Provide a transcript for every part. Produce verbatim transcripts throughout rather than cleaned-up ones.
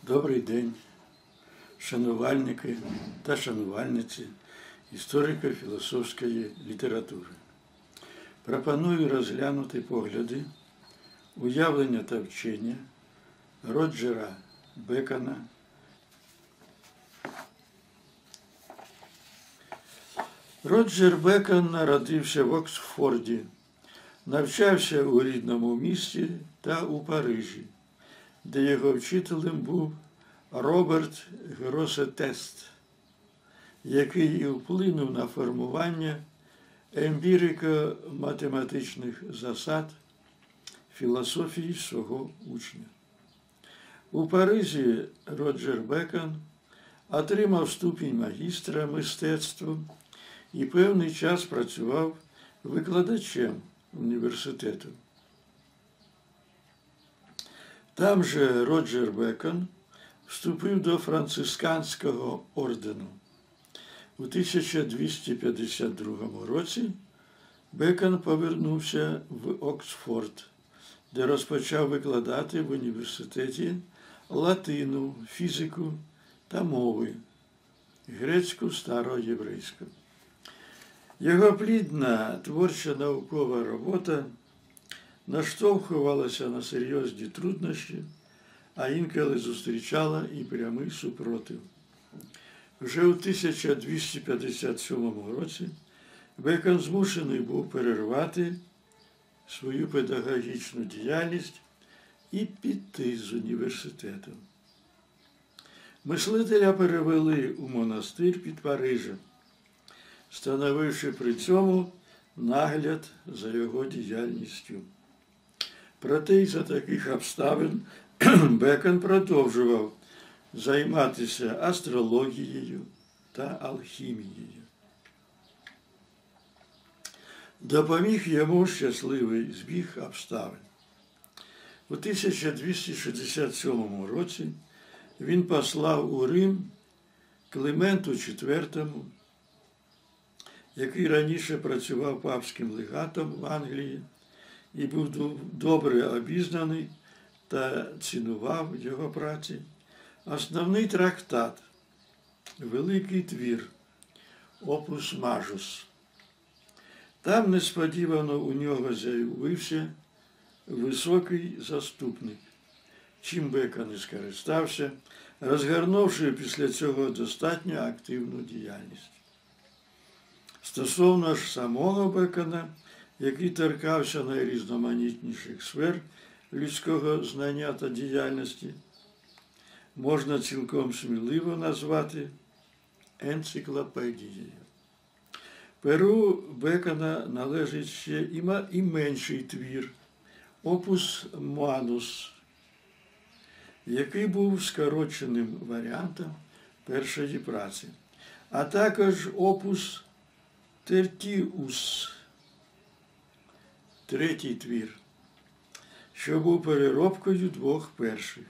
Добрий день, шанувальники та шанувальниці історико-філософської літератури. Пропоную розглянути погляди, уявлення та вчення Роджера Бекона Роджер Бекон народився в Оксфорді, навчався у рідному місті та у Парижі, де його вчителем був Роберт Гросетест, який і вплинув на формування емпірико-математичних засад філософії свого учня. У Парижі Роджер Бекон отримав ступінь магістра мистецтва і певний час працював викладачем університету. Там же Роджер Бекон вступив до францисканського ордену. У тисяча двісті п'ятдесят другому році Бекон повернувся в Оксфорд, де розпочав викладати в університеті латину, фізику та мови, грецьку староєврейську. Його плідна творча наукова робота наштовхувалася на серйозні труднощі, а інколи зустрічала і прямий супротив. Вже у тисяча двісті п'ятдесят сьомому році Бекон змушений був перервати свою педагогічну діяльність і піти з університету. Мислителя перевели у монастир під Парижем, становивши при цьому нагляд за його діяльністю. Проте й за таких обставин Бекон продовжував займатися астрологією та алхімією. Допоміг йому щасливий збіг обставин. У тисяча двісті шістдесят сьомому році він послав у Рим Клименту четвертому, який раніше працював папським легатом в Англії і був добре обізнаний та цінував його праці, основний трактат, великий твір «Опус Мажус». Там несподівано у нього з'явився високий заступник, чим Бекон і скористався, розгорнувши після цього достатньо активну діяльність. Стосовно ж самого Бекона, який торкався найрізноманітніших сфер людського знання та діяльності, можна цілком сміливо назвати енциклопедією. Перу Бекона належить ще і менший твір «Опус Манус», який був скороченим варіантом першої праці, а також «Опус Тертіус», третій твір, що був переробкою двох перших.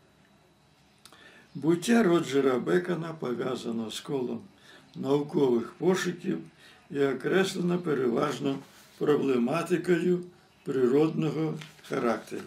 Буття Роджера Бекона пов'язано з колом наукових пошуків і окреслено переважно проблематикою природного характеру.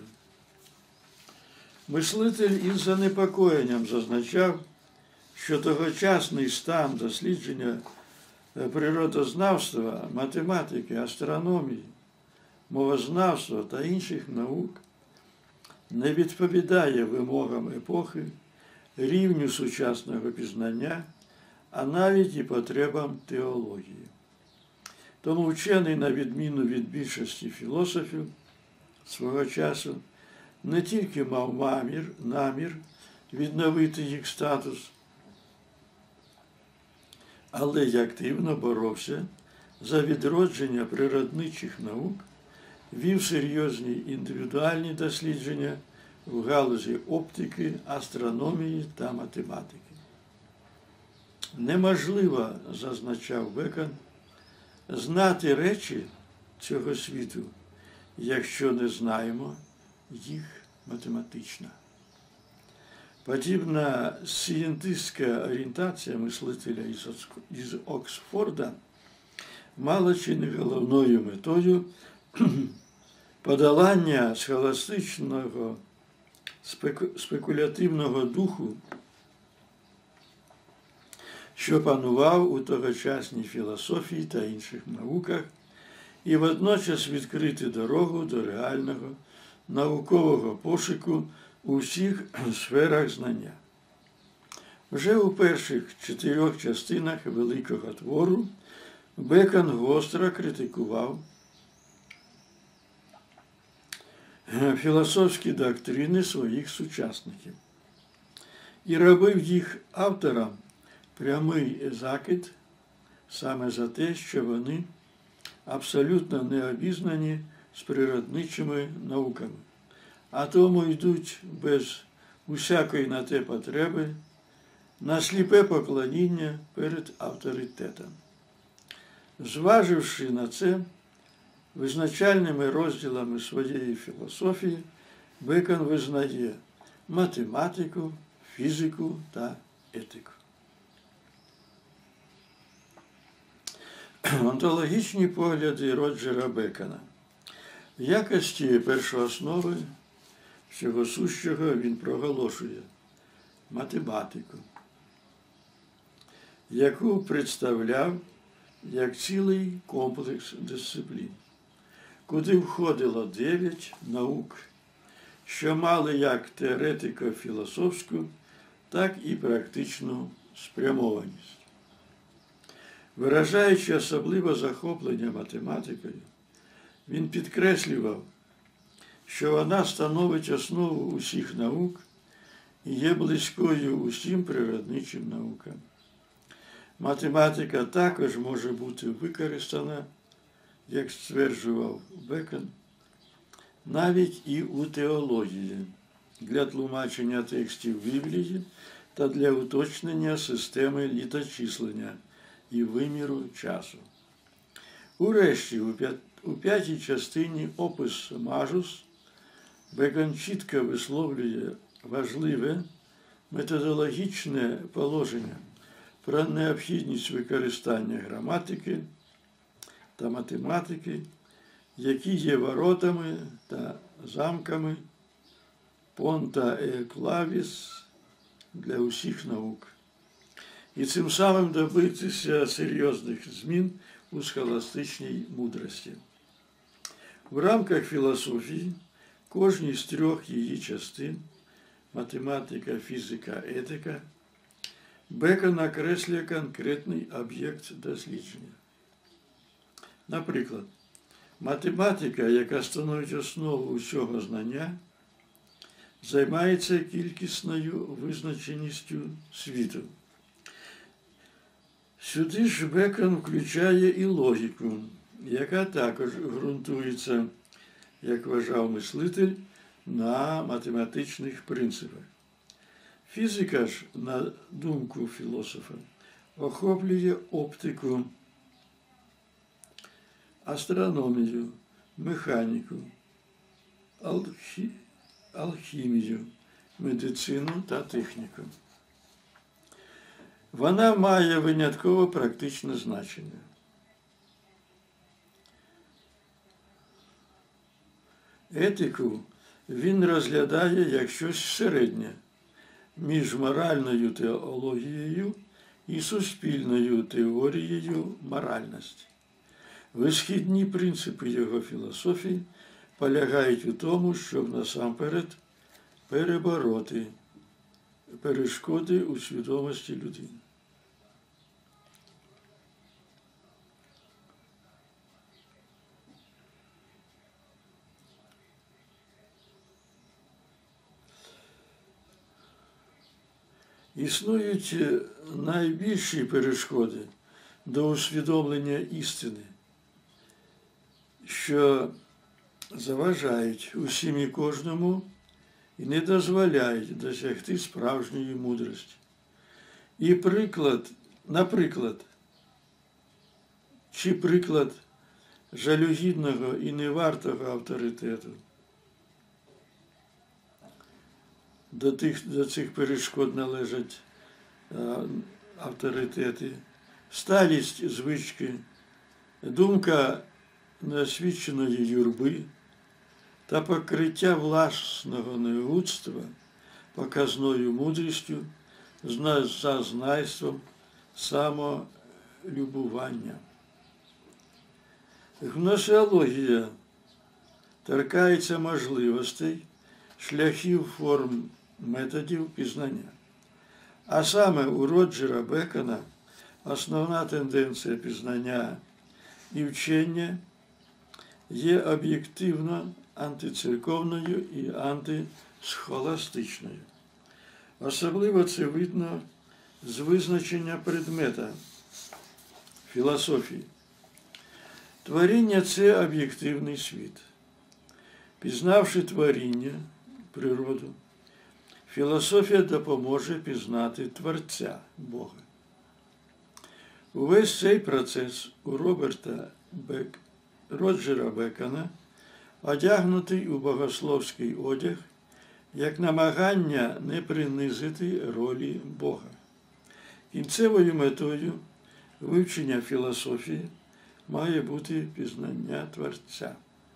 Мислитель із занепокоєнням зазначав, що тогочасний стан дослідження природознавства, математики, астрономії, мовознавства та інших наук не відповідає вимогам епохи, рівню сучасного пізнання, а навіть і потребам теології. Тому вчений, на відміну від більшості філософів свого часу, не тільки мав намір, намір відновити їх статус, але й активно боровся за відродження природничих наук, вів серйозні індивідуальні дослідження в галузі оптики, астрономії та математики. Неможливо, зазначав Бекон, знати речі цього світу, якщо не знаємо їх математично. Подібна сієнтистська орієнтація мислителя із Оксфорда мала чи не головною метою подолання схоластичного спекулятивного духу, що панував у тогочасній філософії та інших науках, і водночас відкрити дорогу до реального наукового пошуку у всіх сферах знання. Вже у перших чотирьох частинах великого твору Бекон гостро критикував філософські доктрини своїх сучасників і робив їх авторам прямий закид саме за те, що вони абсолютно не обізнані з природничими науками, а тому йдуть без усякої на те потреби на сліпе поклоніння перед авторитетом. Зваживши на це, визначальними розділами своєї філософії Бекон визнає математику, фізику та етику. Онтологічні погляди Роджера Бекона. В якості першооснови всього сущого він проголошує математику, яку представляв як цілий комплекс дисциплін, куди входило дев'ять наук, що мали як теоретико-філософську, так і практичну спрямованість. Виражаючи особливе захоплення математикою, він підкреслював, що вона становить основу усіх наук і є близькою усім природничим наукам. Математика також може бути використана, як стверджував Бекон, навіть і у теології, для тлумачення текстів Біблії та для уточнення системи літочислення і виміру часу. Урешті, у п'ятій частині «Опус Мажус» Бекон чітко висловлює важливе методологічне положення про необхідність використання граматики та математики, які є воротами та замками понта е клавіс для усіх наук, і цим самим добитися серйозних змін у схоластичній мудрості. В рамках філософії кожній з трьох її частин – математика, фізика, етика – Бекон окреслює конкретний об'єкт дослідження. Наприклад, математика, яка становить основу усього знання, займається кількісною визначеністю світу. Сюди ж Бекон включає і логіку, яка також ґрунтується, як вважав мислитель, на математичних принципах. Фізика ж, на думку філософа, охоплює оптику, астрономію, механіку, алхі... алхімію, медицину та техніку. Вона має винятково практичне значення. Етику він розглядає як щось середнє між моральною теологією і суспільною теорією моральності. Висхідні принципи його філософії полягають у тому, щоб насамперед перебороти перешкоди у свідомості людини. Існують найбільші перешкоди до усвідомлення істини, що заважають усім і кожному і не дозволяють досягти справжньої мудрості. І приклад, наприклад, чи приклад жалюгідного і невартого авторитету. До, тих, до цих перешкод належать а, авторитети, сталість звички, думка неосвіченої юрби, та покриття власного неудства показною мудрістю, зазнайством, самолюбування. Гносеологія торкається можливостей, шляхів, форм, методів пізнання. А саме у Роджера Бекона основна тенденція пізнання і вчення є об'єктивно антицерковною і антисхоластичною. Особливо це видно з визначення предмета філософії. Творіння – це об'єктивний світ. Пізнавши творіння, природу, філософія допоможе пізнати Творця, Бога. Увесь цей процес у Роберта Бек... Роджера Бекона одягнутий у богословський одяг, як намагання не принизити ролі Бога. Кінцевою метою вивчення філософії має бути пізнання Творця.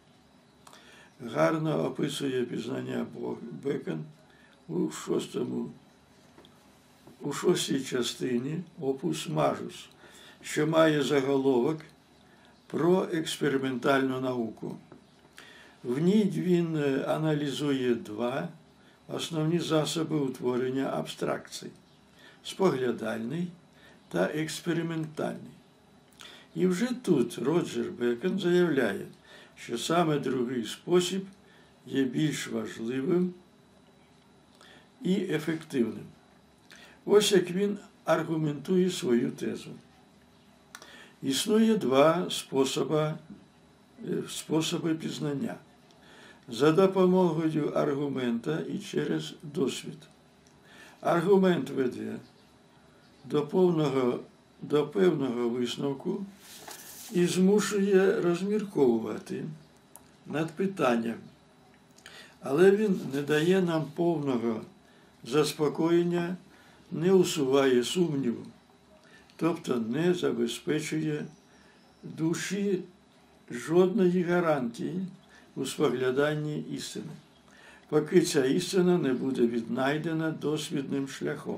Гарно описує пізнання Бекон у шостому, у шостій частині «Опус Мажус», що має заголовок про експериментальну науку. В ній він аналізує два основні засоби утворення абстракцій – споглядальний та експериментальний. І вже тут Роджер Бекон заявляє, що саме другий спосіб є більш важливим і ефективним. Ось як він аргументує свою тезу. Існує два способи, способи пізнання – за допомогою аргумента і через досвід. Аргумент веде до повного, до певного висновку і змушує розмірковувати над питанням, але він не дає нам повного заспокоєння, не усуває сумніву, тобто не забезпечує душі жодної гарантії у спогляданні істини, поки ця істина не буде віднайдена досвідним шляхом.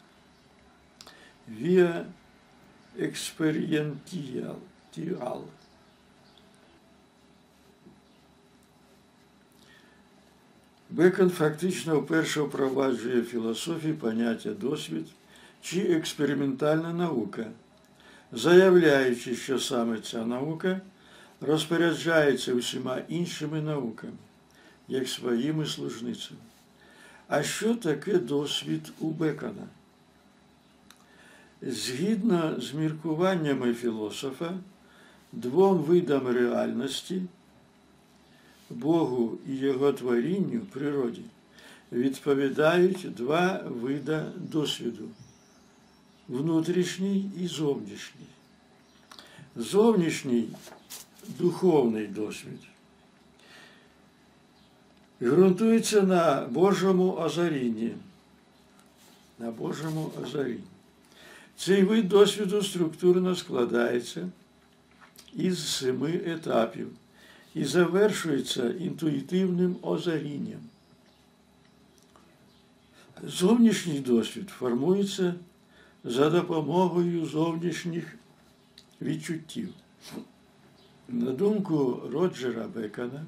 Via experiential. Бекон фактично вперше впроваджує в філософії поняття досвід чи експериментальна наука, заявляючи, що саме ця наука розпоряджається усіма іншими науками, як своїми служницями. А що таке досвід у Бекона? Згідно з міркуваннями філософа, двом видам реальності – Богу і Його творінню, природі, відповідають два вида досвіду – внутрішній і зовнішній. Зовнішній – духовний досвід. Ґрунтується на Божому озарінні. На Божому озарінні. Цей вид досвіду структурно складається із семи етапів і завершується інтуїтивним озарінням. Зовнішній досвід формується за допомогою зовнішніх відчуттів. На думку Роджера Бекона,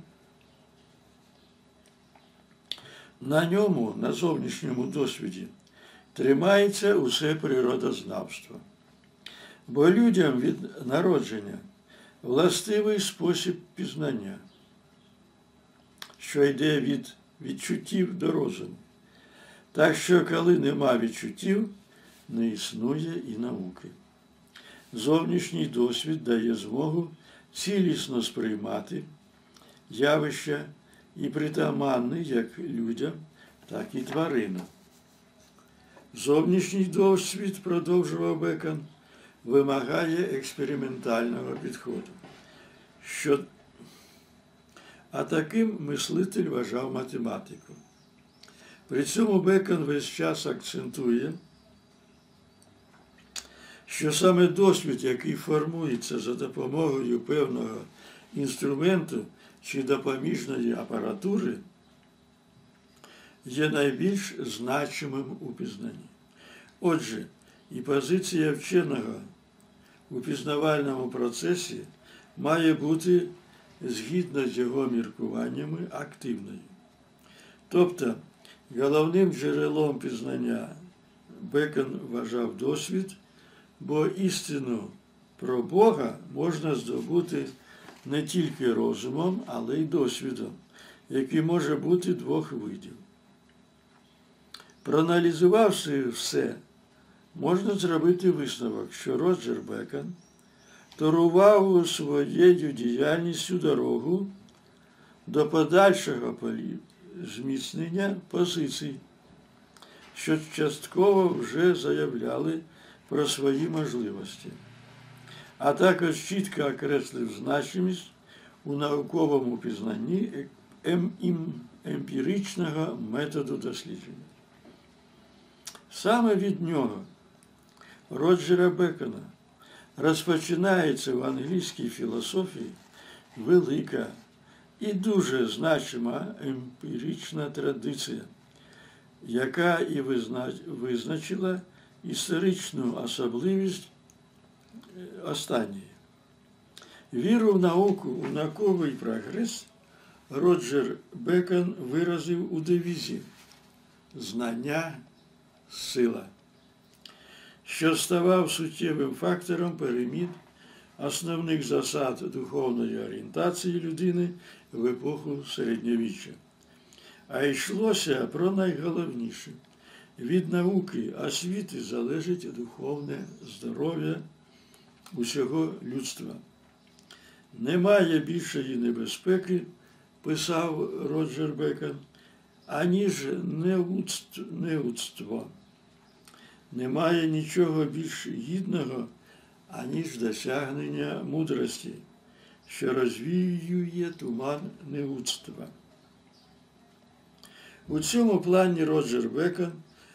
на ньому, на зовнішньому досвіді, тримається усе природознавство. Бо людям від народження властивий спосіб пізнання, що йде від відчуттів до розуму. Так що, коли нема відчуттів, не існує і науки. Зовнішній досвід дає змогу цілісно сприймати явища і притаманні як людям, так і тваринам. Зовнішній досвід, продовжував Бекон, вимагає експериментального підходу. Що... А таким мислитель вважав математику. При цьому Бекон весь час акцентує, що саме досвід, який формується за допомогою певного інструменту чи допоміжної апаратури є найбільш значимим у пізнанні. Отже, і позиція вченого у пізнавальному процесі має бути, згідно з його міркуваннями, активною. Тобто, головним джерелом пізнання Бекон вважав досвід, бо істину про Бога можна здобути не тільки розумом, але й досвідом, який може бути двох видів. Проаналізувавши все, можна зробити висновок, що Роджер Бекон торував своєю діяльністю дорогу до подальшого зміцнення позицій, що частково вже заявляли про свої можливості, а також чітко окреслив значимість у науковому пізнанні емпіричного методу дослідження. Саме від нього, Роджера Бекона, розпочинається в англійській філософії велика і дуже значима емпірична традиція, яка і визначила історичну особливість останньої. Віру в науку, у науковий прогрес Роджер Бекон виразив у девізі «Знання – сила», що ставав суттєвим фактором перемін основних засад духовної орієнтації людини в епоху середньовіччя. А йшлося про найголовніше. Від науки, освіти залежить духовне здоров'я усього людства. Немає більшої небезпеки, писав Роджер Бекон, аніж неудство. Немає нічого більш гідного, аніж досягнення мудрості, що розвіює туман неудства. У цьому плані Роджер Бекон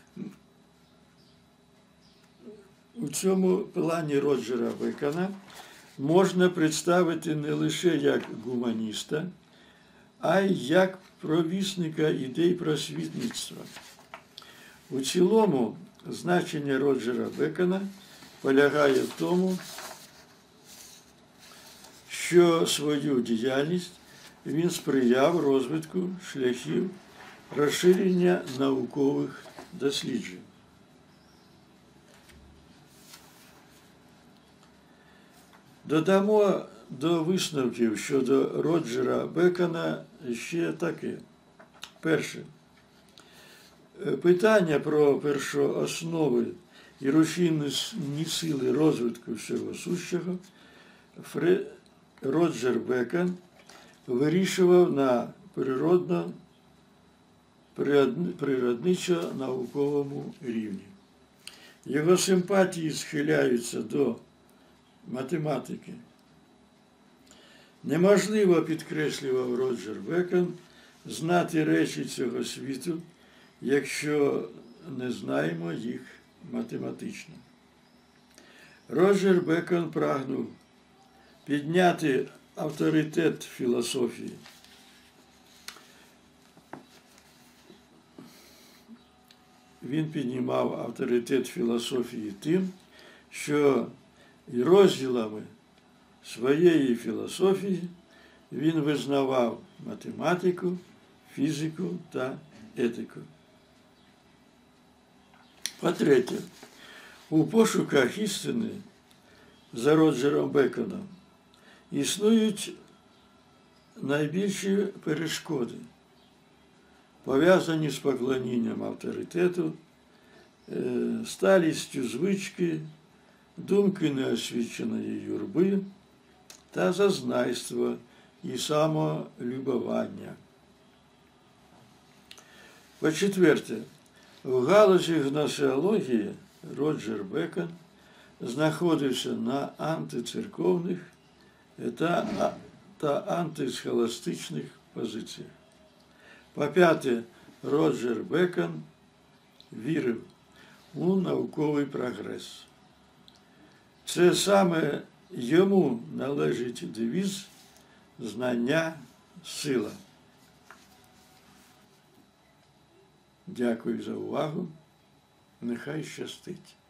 У цьому плані Роджера Бекона можна представити не лише як гуманіста, а й як провісника ідей просвітництва. У цілому значення Роджера Бекона полягає в тому, що свою діяльність він сприяв розвитку шляхів розширення наукових досліджень. Додамо до висновків щодо Роджера Бекона ще таке. Перше. Питання про першооснови і рушійні сили розвитку всього сущого Фре... Роджер Бекон вирішував на природно, природничо-науковому рівні. Його симпатії схиляються до математики. Неможливо, підкреслював Роджер Бекон, знати речі цього світу, якщо не знаємо їх математично. Роджер Бекон прагнув підняти авторитет філософії. Він піднімав авторитет філософії тим, що і розділами своєї філософії він визнавав математику, фізику та етику. По-третє, у пошуках істини за Роджером Беконом існують найбільші перешкоди, пов'язані з поклонінням авторитету, сталістю звички, думки неосвіченої юрби та зазнайство і самолюбування. По-четверте, в галузі гносеології Роджер Бекон знаходився на антицерковних та, та антисхоластичних позиціях. По-п'яте, Роджер Бекон вірив у науковий прогрес. Це саме йому належить девіз «Знання сила. Дякую за увагу. Нехай щастить.